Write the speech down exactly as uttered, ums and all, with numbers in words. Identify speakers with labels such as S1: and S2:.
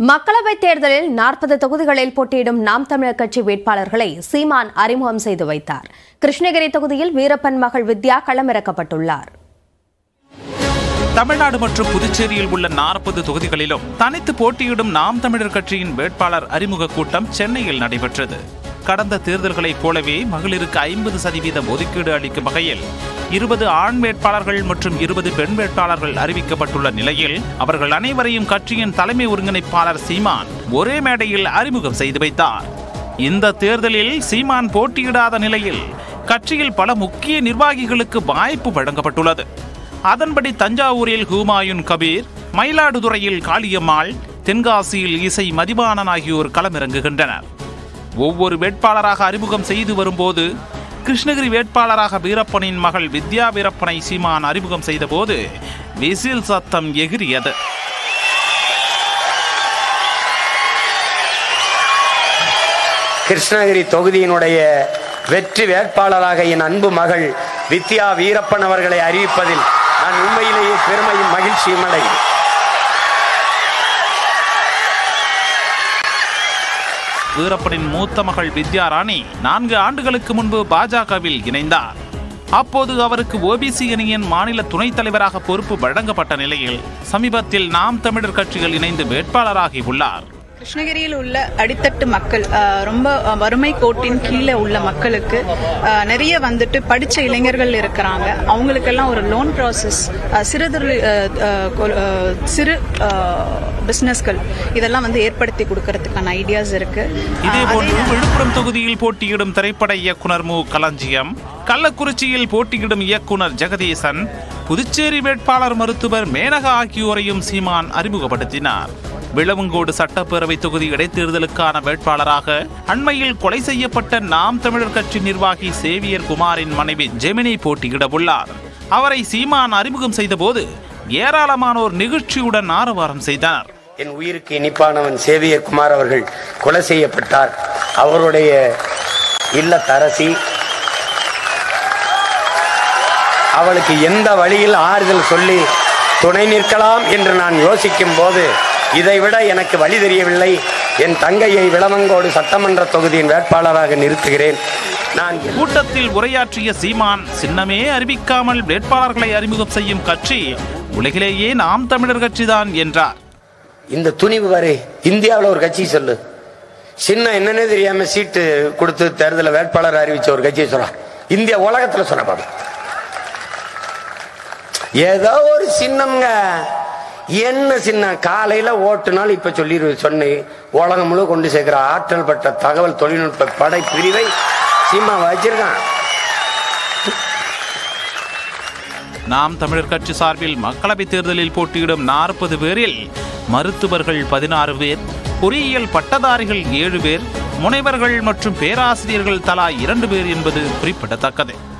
S1: மக்களவைத் தேர்தலில் நாற்பது தொகுதிகளில் போட்டியிடும் நாம் தமிழர் கட்சி வேட்பாளர்களை சீமான் அறிமுகம் செய்து வைத்தார். கிருஷ்ணகிரி தொகுதியில் வீரப்பன் மகள் வித்யா களமிறக்கப்பட்டுள்ளார்.
S2: தமிழ்நாடு மற்றும் புதுச்சேரியில் உள்ள நாற்பது தொகுதிகளிலும் தனித்து போட்டியிடும் நாம் தமிழர் கட்சியின் வேட்பாளர் அறிமுக கூட்டம் சென்னையில் நடைபெற்றது. கடந்த தேர்தல்களைப் போலவே மகளிருக்கு ஐம்பது சதவீதம் ஒதுக்கீடு அளிக்கும் வகையில் இருபது ஆண் வேட்பாளர்கள் மற்றும் இருபது பெண் வேட்பாளர்கள் அறிவிக்கப்பட்டுள்ள நிலையில் அவர்கள் அனைவரையும் கட்சியின் தலைமை ஒருங்கிணைப்பாளர் சீமான் ஒரே மேடையில் அறிமுகம் செய்து வைத்தார். இந்த தேர்தலில் சீமான் போட்டியிடாத நிலையில் கட்சியில் பல முக்கிய நிர்வாகிகளுக்கு வாய்ப்பு வழங்கப்பட்டுள்ளது. அதன்படி தஞ்சாவூரில் ஹுமாயூன் கபீர், மயிலாடுதுறையில் காளியம்மாள், தென்காசியில் இசை மதிவாணன் ஆகியோர் களமிறங்குகின்றனர். ஒவ்வொரு வேட்பாளராக அறிமுகம் செய்து வரும்போது கிருஷ்ணகிரி வேட்பாளராக வீரப்பனின் மகள் வித்யா வீரப்பனை சீமான் அறிமுகம் செய்த போது விசில் சத்தம் எகிரியது.
S3: கிருஷ்ணகிரி தொகுதியினுடைய வெற்றி வேட்பாளராக என் அன்பு மகள் வித்யா வீரப்பன் அவர்களை அறிவிப்பதில் நான் உண்மையிலேயே பெருமையும் மகிழ்ச்சியும் அடைகிறேன்.
S2: வீரப்பனின் மூத்த மகள் வித்யா ராணி நான்கு ஆண்டுகளுக்கு முன்பு பாஜகவில் இணைந்தார். அப்போது அவருக்கு ஓபிசி அணியின் மாநில துணைத் தலைவராக பொறுப்பு வழங்கப்பட்ட நிலையில் சமீபத்தில் நாம் தமிழர் கட்சிகள் இணைந்து வேட்பாளராகி உள்ளார்.
S4: கிருஷ்ணகிரியில் உள்ள அடித்தட்டு மக்கள், ரொம்ப வறுமை கோட்டின் கீழே உள்ள மக்களுக்கு நிறைய வந்துட்டு படித்த இளைஞர்கள் இருக்கிறாங்க. அவங்களுக்கெல்லாம் ஒரு லோன் ப்ராசஸ், சிறு சிறு பிசினஸ்கள் இதெல்லாம் வந்து ஏற்படுத்தி கொடுக்கறதுக்கான ஐடியாஸ் இருக்கு.
S2: இதேபோன்று விழுப்புரம் தொகுதியில் போட்டியிடும் திரைப்பட இயக்குனர் மு களஞ்சியம், கள்ளக்குறிச்சியில் போட்டியிடும் இயக்குனர் ஜெகதீசன், புதுச்சேரி வேட்பாளர் மருத்துவர் மேனகா ஆகியோரையும் சீமான் அறிமுகப்படுத்தினார். விளவங்கோடு சட்டப்பேரவை தொகுதி இடைத்தேர்தலுக்கான வேட்பாளராக அண்மையில் கொலை செய்யப்பட்ட நாம் தமிழர் கட்சி நிர்வாகி சேவியர் குமாரின் மனைவி ஜெமினி போட்டியிட உள்ளார். அவரை சீமான் அறிமுகம் செய்த போது ஏராளமானோர் நிகழ்ச்சியுடன் ஆரவாரம் செய்தனர்.
S3: என் உயிருக்கு இனிப்பானவன் சேவியர் குமார் அவர்கள் கொலை செய்யப்பட்டார். அவருடைய இல்லத்தரசி அவளுக்கு எந்த வழியில் ஆறுதல் சொல்லி துணை நிற்கலாம் என்று நான் யோசிக்கும் போது இதைவிட எனக்கு வழி தெரியவில்லை. என் தங்கையை விளவங்கோடு சட்டமன்ற தொகுதியின் வேட்பாளராக நிறுத்துகிறேன். நான்
S2: கூட்டத்தில் உரையாற்றிய சீமான், சின்னமே அறிவிக்காமல் வேட்பாளர்களை அறிமுகம் செய்யும் கட்சி உலகிலேயே நாம் தமிழர் கட்சிதான் என்றார்.
S3: இந்த துணிவு வரை இந்தியாவில் ஒரு கட்சி சொல்லு, சின்ன என்னன்னே தெரியாம சீட்டு கொடுத்து தேர்தலில் வேட்பாளர் அறிவிச்ச ஒரு கட்சியை சொல்றான். இந்தியா உலகத்தில் சொல்ல பாரு, ஏதோ ஒரு சின்னம்ங்க. என்ன சின்ன காலையில ஓட்டுனால் இப்ப சொல்லி சொன்ன உலகம் முழு கொண்டு சேர்க்கிற ஆற்றல் பெற்ற தகவல் தொழில்நுட்ப படை பிரிவை சீமா வச்சிருக்கான்.
S2: நாம் தமிழர் கட்சி சார்பில் மக்களவை தேர்தலில் போட்டியிடும் நாற்பது பேரில் மருத்துவர்கள் பதினாறு பேர், பொறியியல் பட்டதாரிகள் ஏழு பேர், முனைவர்கள் மற்றும் பேராசிரியர்கள் தலா இரண்டு பேர் என்பது குறிப்பிடத்தக்கது.